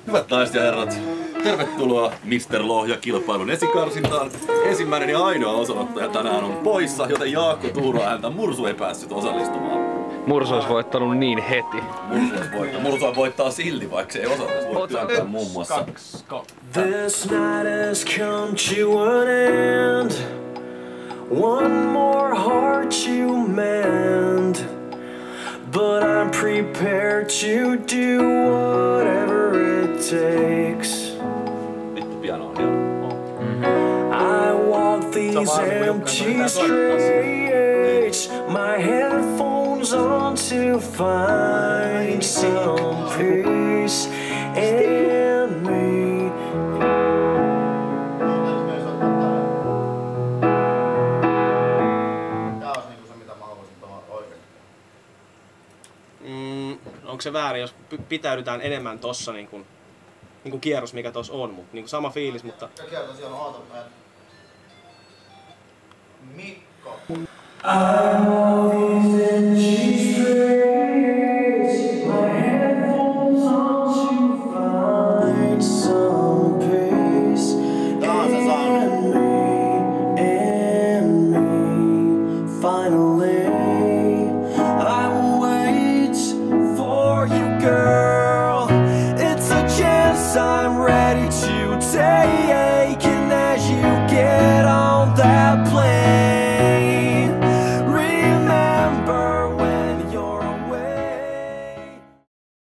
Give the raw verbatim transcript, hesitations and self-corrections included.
Hyvät naiset ja herrat, tervetuloa mister Lohja-kilpailun esikarsintaan. Ensimmäinen ja ainoa osanottaja tänään on poissa, joten Jaakko Tuuro ääntä Mursu ei päässyt osallistumaan. Mursu olisi voittanut niin heti. Mursu olisi voittanut. Mursu voittaa silti, vaikka se ei osallistu. Voi työntää muun muassa. This night has come to an end. One more heart to mend. But I'm prepared to do whatever it takes. Vittu piano on hieno. I walk these empty streets, my headphones on to find some peace in me. Mm, onko se väärin, jos pitäydytään enemmän tossa niin kuin, niin kuin kierros, mikä tossa on, mutta niin kuin sama fiilis, mutta... Kierros siellä on aatonpäin. Mikko. Girl, it's a chance I'm ready to take.